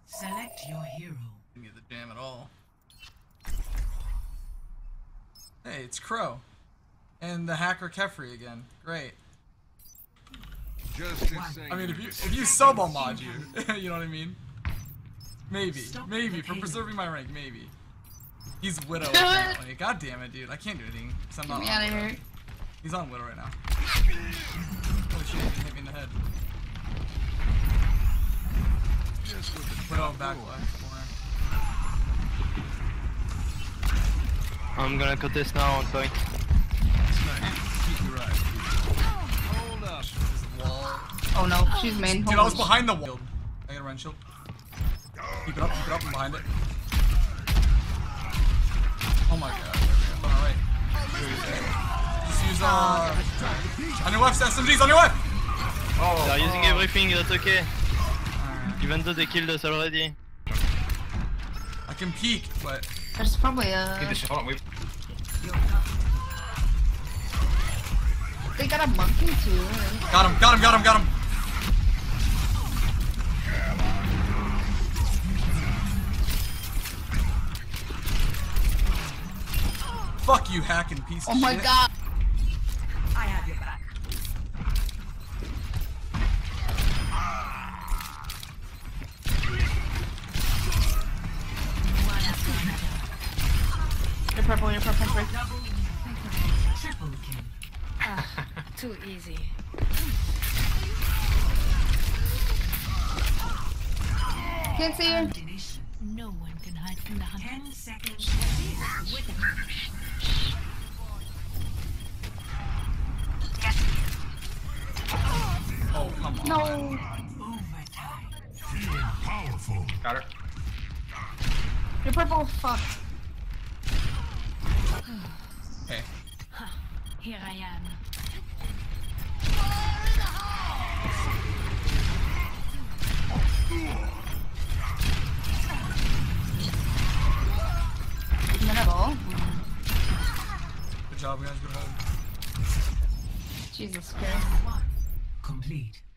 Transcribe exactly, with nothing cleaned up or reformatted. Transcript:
Select your hero. Didn't get the jam at all. Hey, it's Crow. And the hacker Kephrii again. Great. Just I mean, if you if you sub, I'll mod you. You know what I mean? Maybe, maybe for preserving my rank, maybe. He's Widow apparently. God damn it, dude! I can't do anything. I'm Get not me on out of Widow. here. He's on Widow right now. Holy shit! He hit me in the head. Widow back left corner. I'm gonna contest now on point. Keep you right. hold up. Wall. Oh no, she's main. Dude, I was behind the wall. I got a run shield. Keep it up, keep it up, I'm behind it. Oh my god, there we go. Alright. Just use, uh... on your left, S M Gs, on your left! Oh, they're using everything, that's okay. Right. Even though they killed us already. I can peek, but... There's probably a... Hold on, wait. They got a monkey too. Got him, got him, got him, got him! Fuck you, hacking piece of Oh my shit. god. I have your back. You're purple, you're purple, purple. Triple kill. Ah, too easy. Can't see her. No one can hide from the hunter. Ten seconds. Oh, come on. No. Overtime. Feeling powerful. Got her. You're purple. Fuck. Okay. Here I am. Middle. Good job, guys. Good hold. Jesus Christ. One complete.